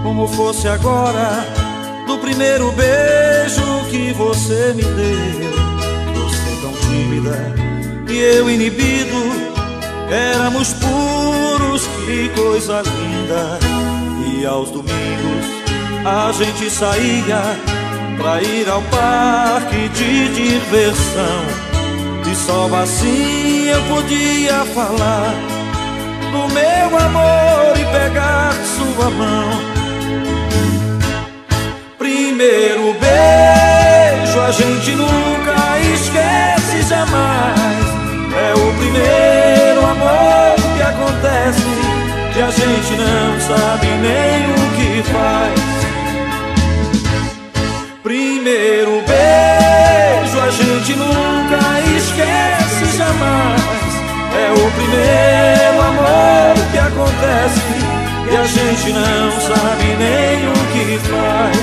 como fosse agora, do primeiro beijo que você me deu. Você tão tímida e eu inibido, éramos puros, que coisa linda. E aos domingos a gente saía pra ir ao parque de diversão, e só assim eu podia falar do meu amor e pegar sua mão. Primeiro beijo a gente nunca esquece jamais. É o primeiro amor que acontece e a gente não sabe nem o que faz. Primeiro beijo a gente nunca esquece jamais. É o primeiro amor que acontece e a gente não sabe nem o que faz.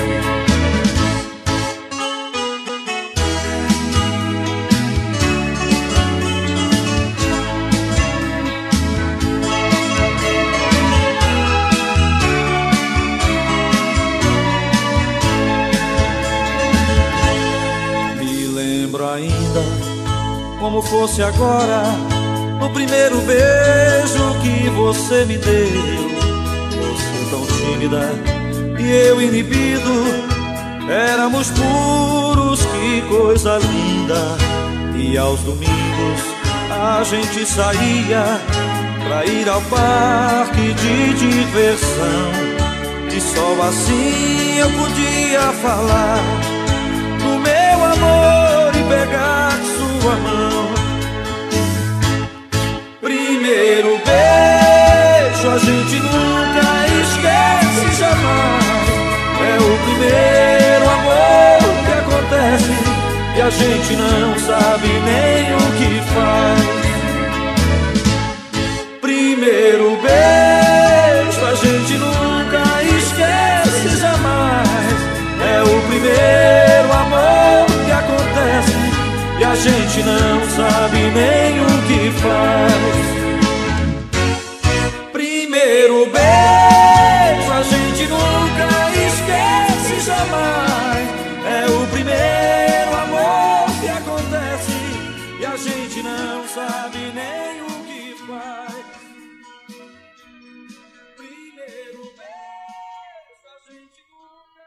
Como fosse agora, no primeiro beijo que você me deu. Você tão tímida e eu inibido, éramos puros, que coisa linda. E aos domingos a gente saía pra ir ao parque de diversão, e só assim eu podia falar do meu amor e pegar sua mão. Primeiro beijo a gente nunca esquece jamais. É o primeiro amor que acontece e a gente não sabe nem o que faz. Primeiro beijo a gente nunca esquece jamais. É o primeiro amor que acontece e a gente não sabe nem o que faz. Primeiro beijo a gente nunca esquece jamais. É o primeiro amor que acontece e a gente não sabe nem o que faz. Primeiro beijo a gente nunca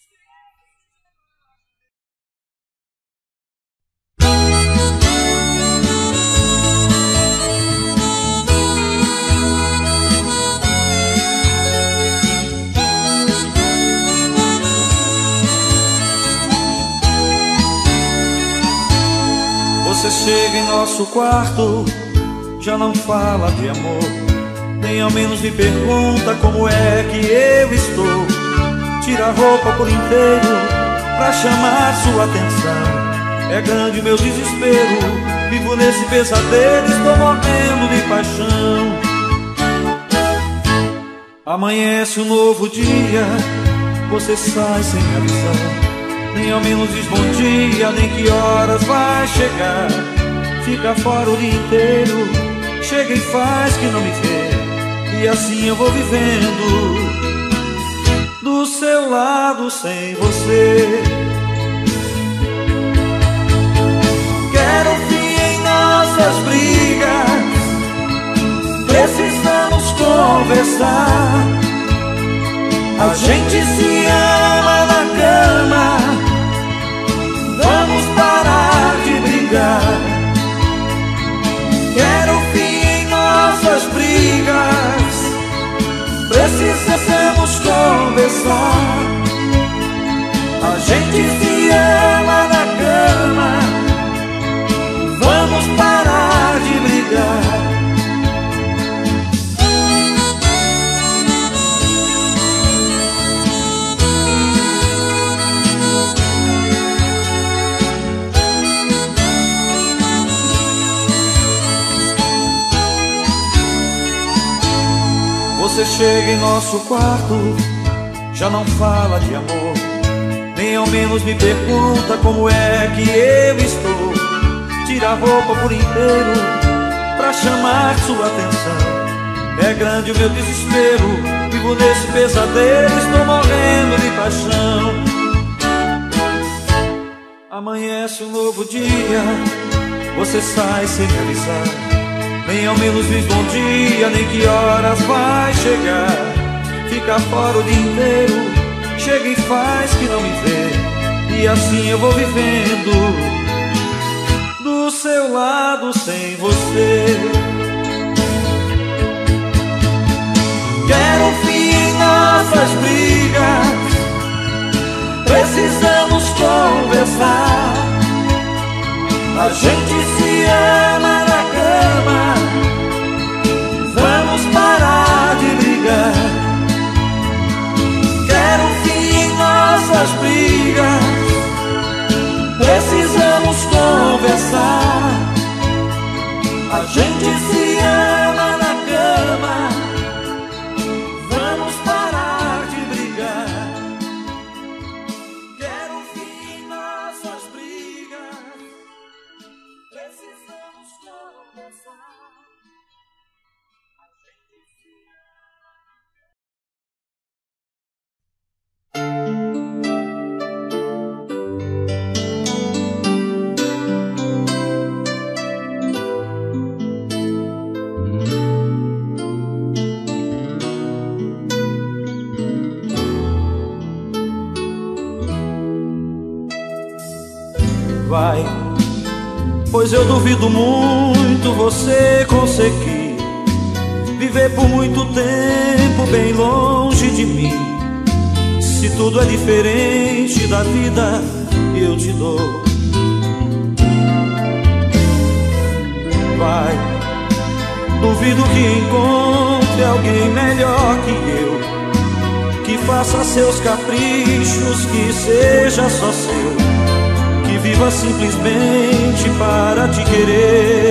Você chega em nosso quarto, já não fala de amor, nem ao menos me pergunta como é que eu estou. Tira a roupa por inteiro pra chamar sua atenção. É grande o meu desespero, vivo nesse pesadelo, estou morrendo de paixão. Amanhece um novo dia, você sai sem avisar, nem ao menos diz bom dia, nem que horas vai chegar. Fica fora o dia inteiro, chega e faz que não me vê, e assim eu vou vivendo do seu lado sem você. Quero fim em nossas brigas, precisamos conversar. A gente se ama na cama, vamos parar de brigar. Quero fim em nossas brigas, precisamos conversar. A gente se ama na cama, vamos parar de brigar. Você chega em nosso quarto, já não fala de amor, nem ao menos me pergunta como é que eu estou. Tira a roupa por inteiro pra chamar sua atenção. É grande o meu desespero, vivo nesse pesadelo, estou morrendo de paixão. Amanhece um novo dia, você sai sem me avisar, nem ao menos diz bom dia, nem que horas vai chegar. Fica fora o dia inteiro, chega e faz que não me vê, e assim eu vou vivendo do seu lado sem você. Quero fim em nossas brigas, precisamos conversar. A gente se ama na cama, vamos parar de brigar. Quero fim em nossas brigas, precisamos conversar. A gente se ama na cama, vamos parar de brigar. Quero fim em nossas brigas, precisamos conversar. A gente se vai, pois eu duvido muito você conseguir viver por muito tempo bem longe de mim. Se tudo é diferente da vida que eu te dou, vai, duvido que encontre alguém melhor que eu, que faça seus caprichos, que seja só seu, que viva simplesmente para te querer.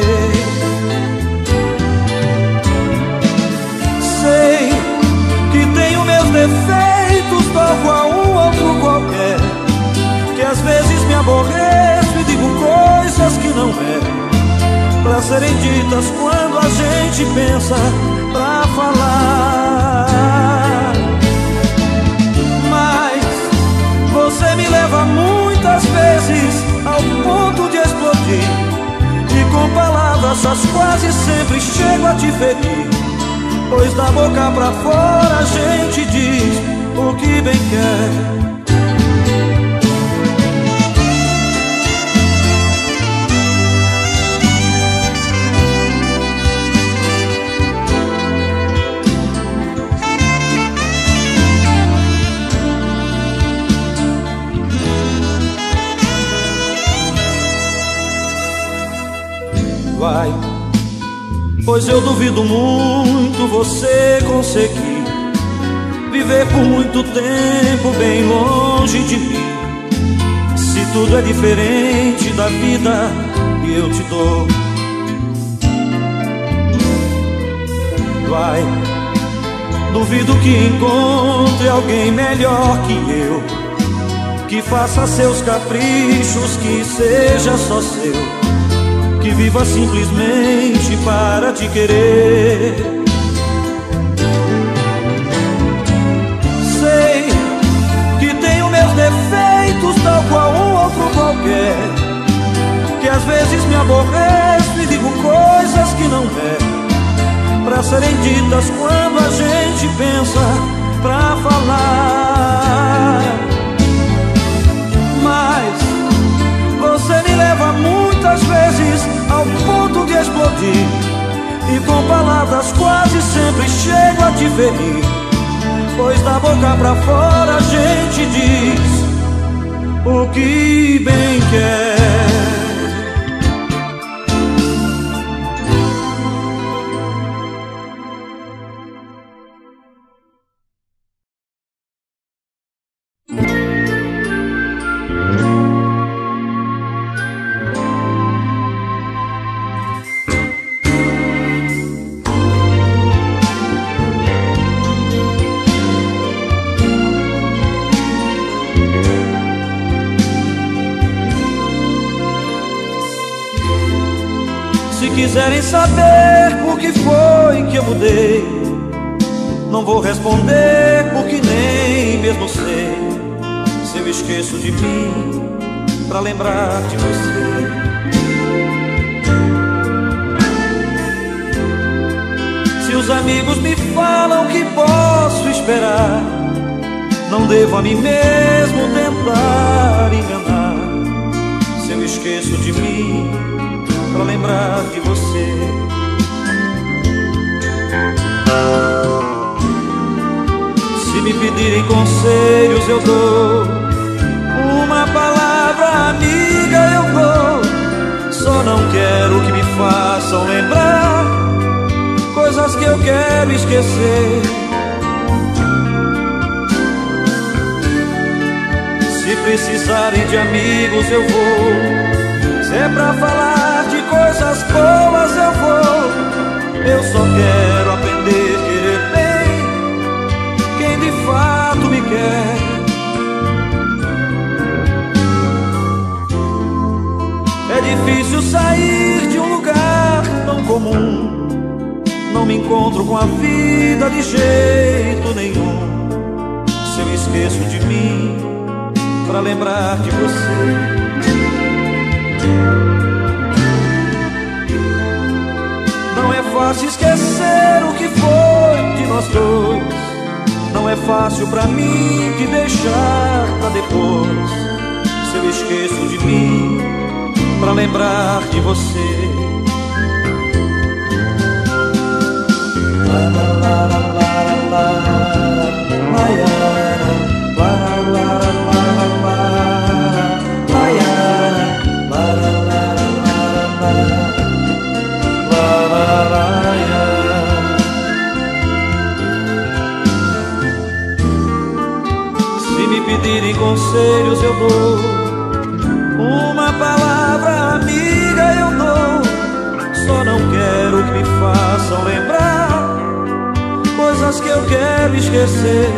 Sei que tenho meus defeitos, tal qual um outro qualquer, que às vezes me aborreço e digo coisas que não é pra serem ditas quando a gente pensa pra falar. Mas você me leva muitas vezes ao ponto de explodir, e com palavras só quase sempre chego a te ferir, pois da boca pra fora a gente diz o que bem quer. Vai, pois eu duvido muito você conseguir viver por muito tempo bem longe de mim. Se tudo é diferente da vida que eu te dou, vai, duvido que encontre alguém melhor que eu, que faça seus caprichos, que seja só seu, que viva simplesmente para te querer. Sei que tenho meus defeitos, tal qual um outro qualquer, que às vezes me aborreço e digo coisas que não é pra serem ditas quando a gente pensa pra falar. Mas você me leva muitas vezes ao ponto de explodir, e com palavras quase sempre chego a te ferir, pois da boca pra fora a gente diz o que bem quer. Se quiserem saber por que foi que eu mudei, Não vou responder porque nem mesmo sei se eu esqueço de mim pra lembrar de você. Se os amigos me falam que posso esperar, não devo a mim mesmo tentar enganar. Se eu esqueço de mim pra lembrar de você. Se me pedirem conselhos eu dou, uma palavra amiga eu dou. Só não quero que me façam lembrar coisas que eu quero esquecer. Se precisarem de amigos eu vou, se é pra falar de coisas boas eu vou. Eu só quero aprender a querer bem quem de fato me quer. É difícil sair de um lugar tão comum, não me encontro com a vida de jeito nenhum. Se eu esqueço de mim pra lembrar de você. Não é fácil esquecer o que foi de nós dois. Não é fácil pra mim te deixar pra depois. Se eu esqueço de mim pra lembrar de você. Se me pedirem conselhos eu dou, uma palavra amiga eu dou. Só não quero que me façam lembrar coisas que eu quero esquecer.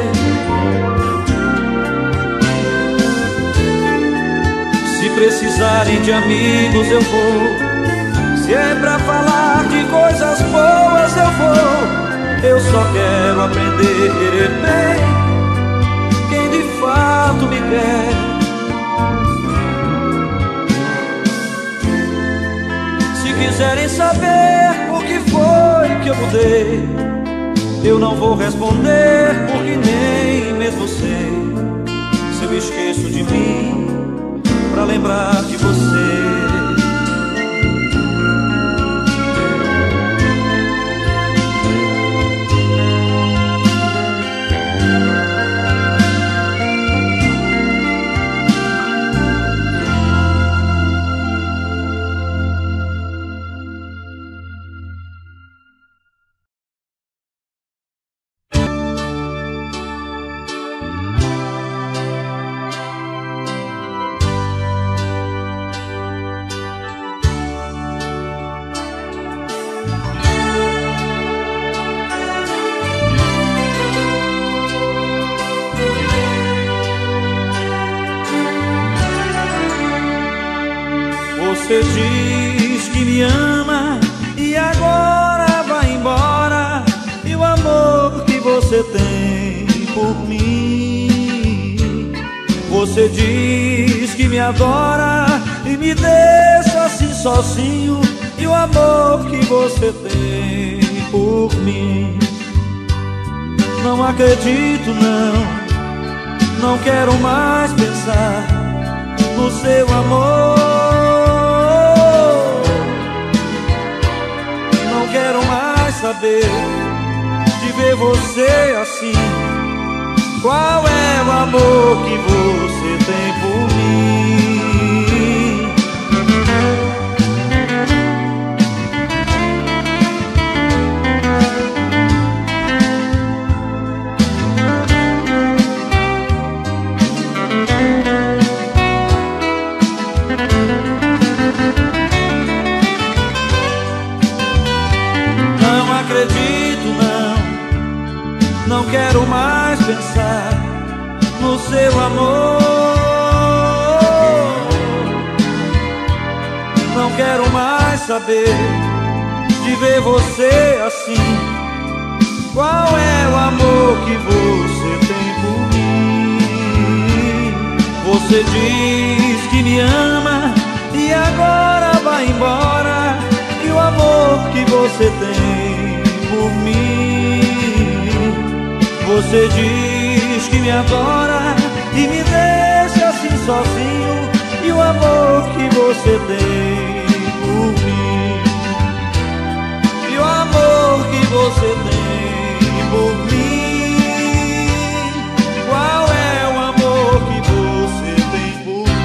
Se precisarem de amigos eu vou, se é pra falar de coisas boas eu vou. Eu só quero aprender a querer bem quem de fato me quer. Se quiserem saber o que foi que eu mudei, eu não vou responder porque nem mesmo sei se eu esqueço de mim pra lembrar de você. Você diz que me ama e agora vai embora, e o amor que você tem por mim. Você diz que me adora e me deixa assim sozinho, e o amor que você tem por mim. Não acredito não quero mais pensar no seu amor. Quero mais saber de ver você assim. Qual é o amor que você tem por mim? Não quero mais pensar no seu amor. Não quero mais saber de ver você assim. Qual é o amor Você diz que me ama e agora vai embora. E o amor que você tem por mim. Você diz que me adora e me deixa assim sozinho. E o amor que você tem por mim. E o amor que você tem por mim. Qual é o amor que você tem por mim?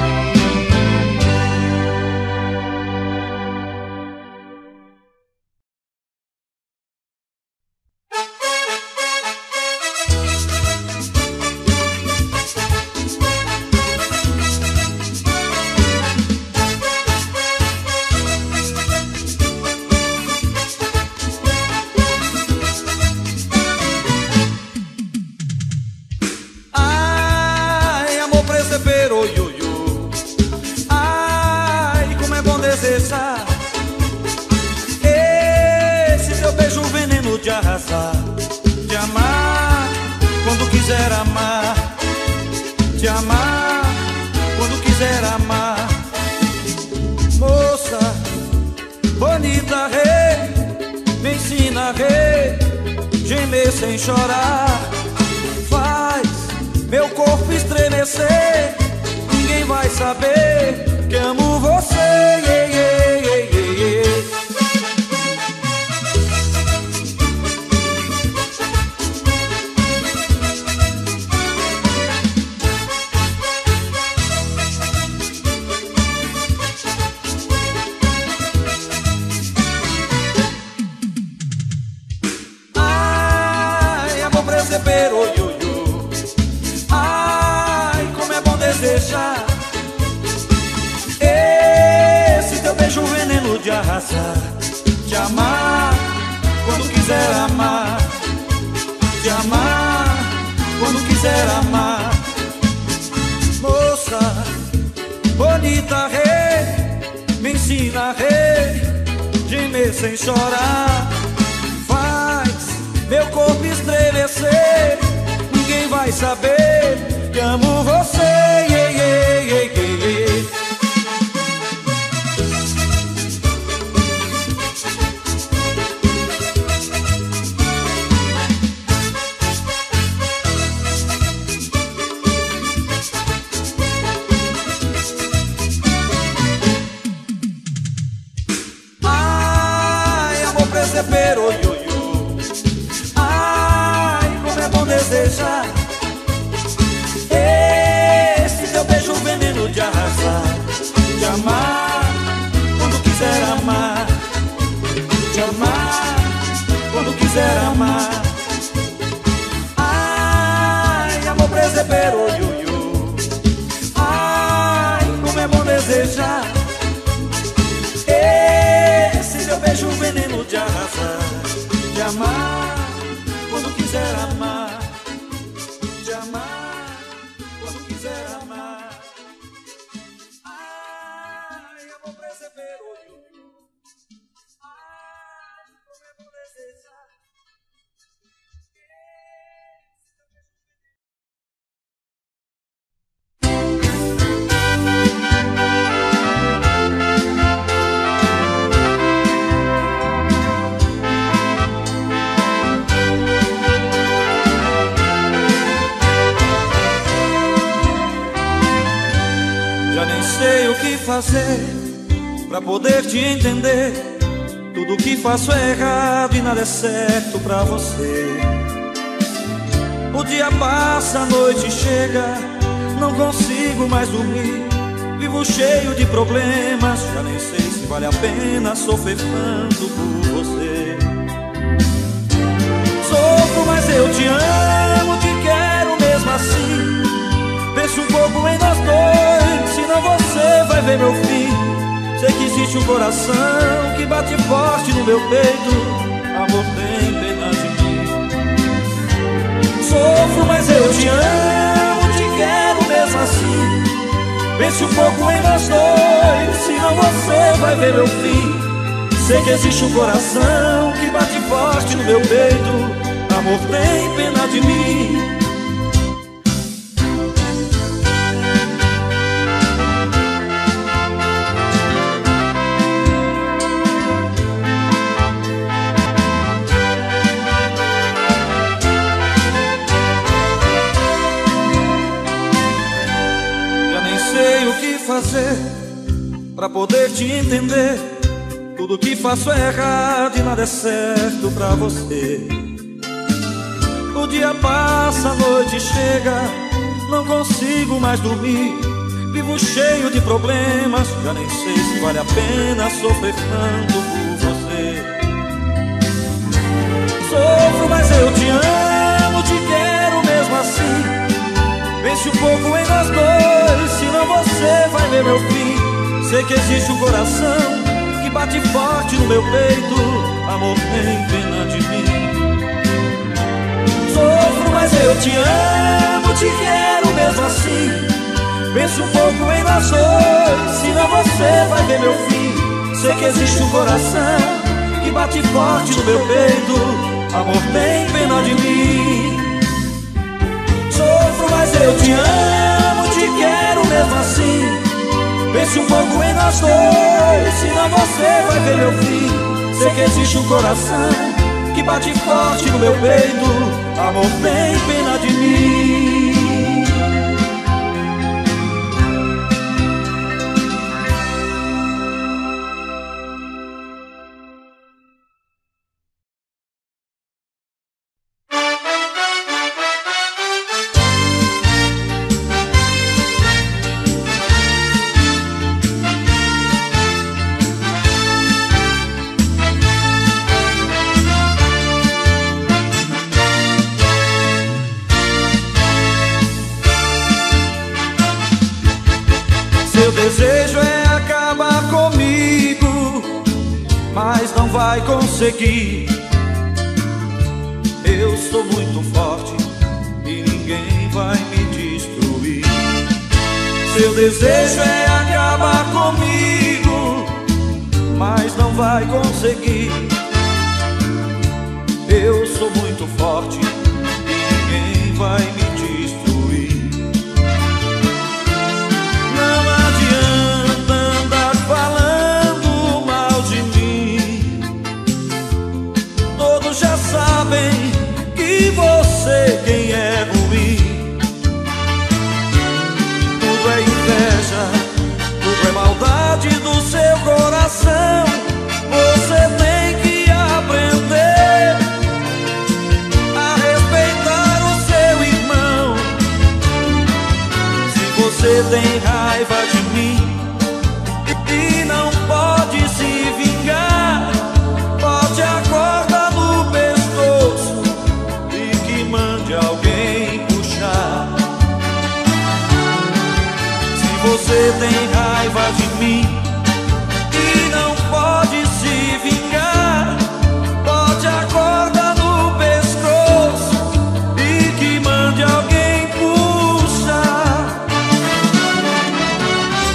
Esse teu beijo veneno de arrasar, de amar quando quiser amar, de amar quando quiser amar. Moça bonita, rei, me ensina, rei, gemer sem chorar. Faz meu corpo estremecer, ninguém vai saber que amo você. Ai, amor presepeiro, ioiô. Ai, como é bom desejar esse teu beijo veneno de arrasar, de amar quando quiser amar, de amar quando quiser amar. Moça bonita, rei, me ensina, rei, gemer sem chorar. Faz meu corpo estremecer, ninguém vai saber que amo você. Ai, amor presepeiro, ioiô. Ai, como é bom desejar esse teu beijo veneno de arrasar, de amar quando quiser amar, de amar quando quiser amar. Ai, amor presepeiro, ioiô. Ai, como é bom desejar esse teu beijo veneno de arrasar, de amar quando quiser amar, de amar quando quiser amar. Ai, amor presepeiro, ioiô. Ai, como é bom desejar. Já nem sei o que fazer pra poder te entender. Tudo que faço é errado e nada é certo pra você. O dia passa, a noite chega, não consigo mais dormir. Vivo cheio de problemas, já nem sei se vale a pena sofrer tanto por você. Sofro, mas eu te amo, te quero mesmo assim. Penso um pouco em nós dois, senão você vai ver meu fim. Sei que existe um coração que bate forte no meu peito. Amor, tem pena de mim. Sofro, mas eu te amo, te quero mesmo assim. Pense um pouco em nós dois, senão você vai ver meu fim. Sei que existe um coração que bate forte no meu peito. Amor, tem pena de mim. fazer pra poder te entender? Tudo que faço é errado e nada é certo pra você. O dia passa, a noite chega, não consigo mais dormir. Vivo cheio de problemas, já nem sei se vale a pena sofrer tanto por você. Sofro, mas eu te amo, te quero mesmo assim. Pense um pouco em nós dois, senão você vai ver meu fim. Sei que existe um coração que bate forte no meu peito, amor, tem pena de mim. Sofro, mas eu te amo, te quero mesmo assim. Pense um pouco em nós dois, senão você vai ver meu fim. Sei que existe um coração que bate forte no meu peito, amor, tem pena de mim. Sofro, mas eu te amo, te quero mesmo assim. Pense um pouco em nós dois, senão você vai ver meu fim. Sei que existe um coração que bate forte no meu peito, amor, tem pena de mim. Seu desejo é acabar comigo, mas não vai conseguir. Eu sou muito forte e ninguém vai me destruir. Seu desejo é acabar comigo, mas não vai conseguir. Eu sou muito forte e ninguém vai me destruir. Já sabem que você quem é ruim. Tudo é inveja, tudo é maldade do seu coração. Você tem que aprender a respeitar o seu irmão. Se você tem raiva de mim e não pode se vingar, pode acordar alguém puxar. Se você tem raiva de mim e não pode se vingar, pode acordar no pescoço e que mande alguém puxar.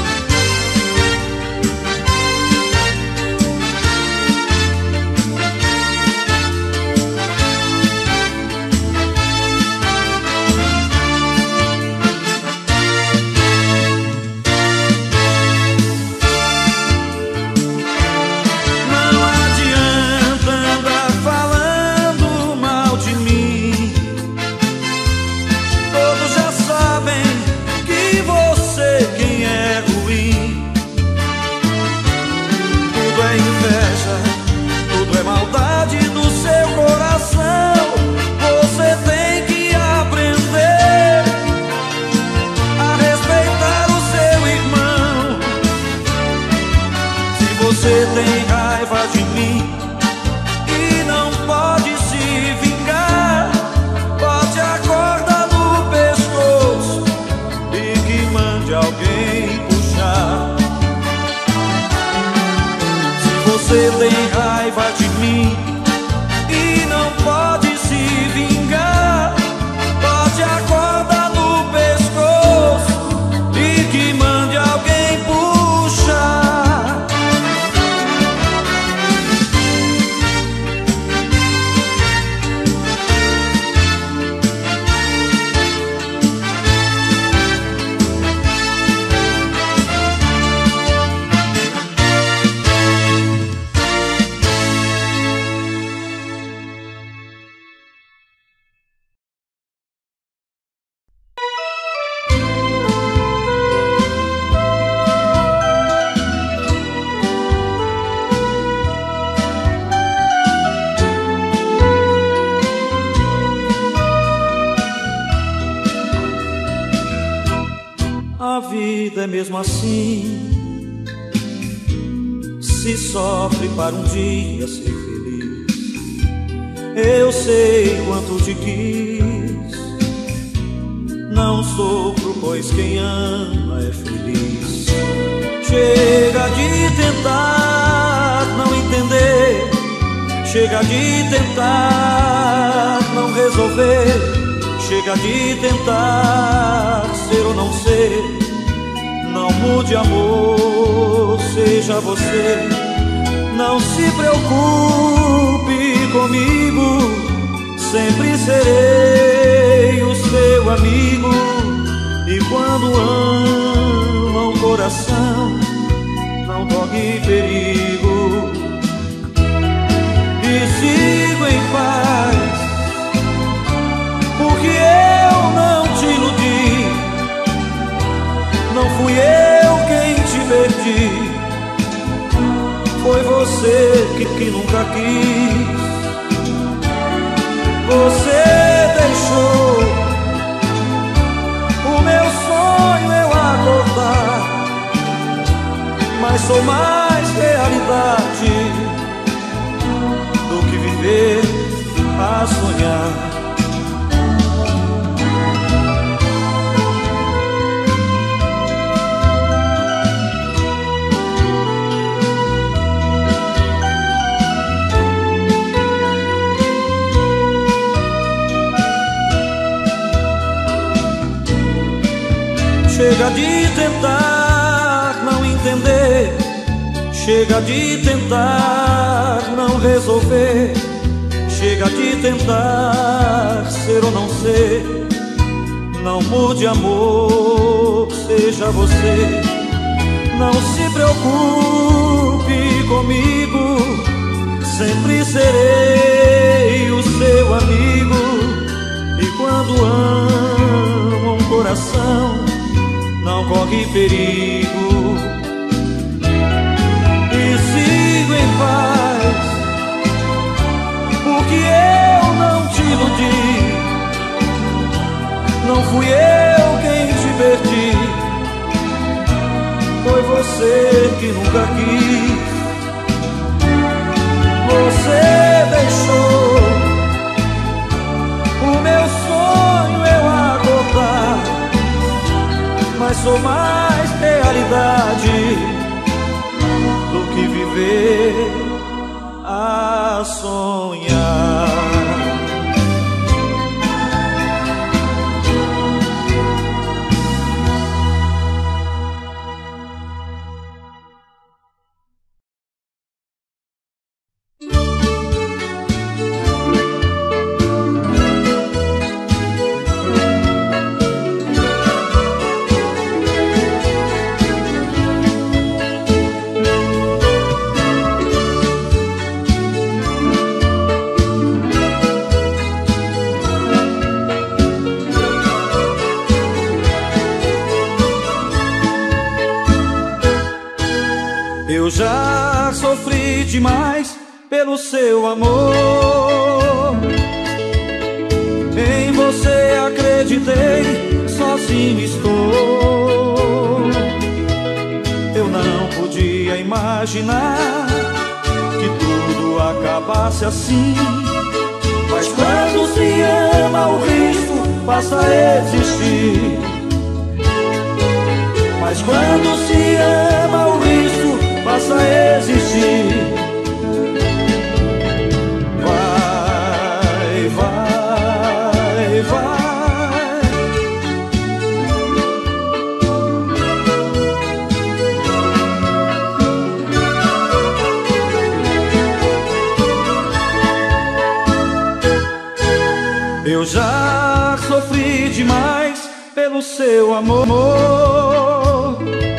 mesmo assim se sofre para um dia ser feliz. Eu sei quanto te quis, não sofro, pois quem ama é feliz. Chega de tentar não entender, chega de tentar não resolver, chega de tentar ser ou não ser. Não mude, amor, seja você. Não se preocupe comigo, sempre serei o seu amigo. E quando ama um coração, não corre perigo. E sigo em paz, porque eu não te iludi. Não fui eu quem te perdi, foi você que nunca quis. Você deixou o meu sonho eu acordar, mas sou mais realidade do que viver a sonhar. Chega de tentar não entender, chega de tentar não resolver, chega de tentar ser ou não ser. Não mude, amor, seja você. Não se preocupe comigo, sempre serei o seu amigo. E quando amo um coração, não corre perigo. E sigo em paz, porque eu não te iludi. Não fui eu quem te perdi, foi você que nunca quis. Você deixou o meu sonho eu acordar, mas sou mais realidade do que viver a sonhar. Eu já sofri demais pelo seu amor. Em você acreditei, sozinho estou. Eu não podia imaginar que tudo acabasse assim. Mas quando se ama, o risco passa a existir. Mas quando se ama, o risco passa a existir. Vai, vai, vai. Eu já sofri demais pelo seu amor.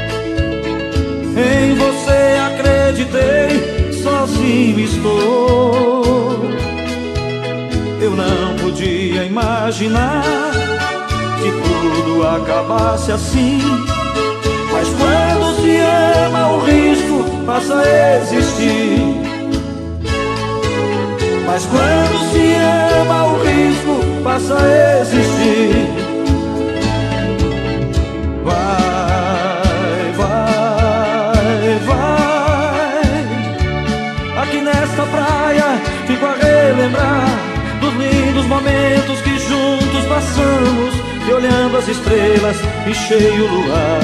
Em você acreditei, sozinho estou. Eu não podia imaginar que tudo acabasse assim. Mas quando se ama, o risco passa a existir. Mas quando se ama, o risco passa a existir. Vai, olhando as estrelas e cheio o luar.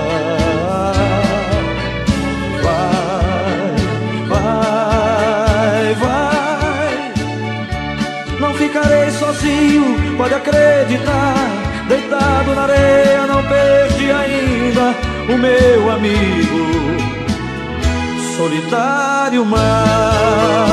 Vai, vai, vai, não ficarei sozinho, pode acreditar. Deitado na areia não perdi ainda o meu amigo, solitário mar.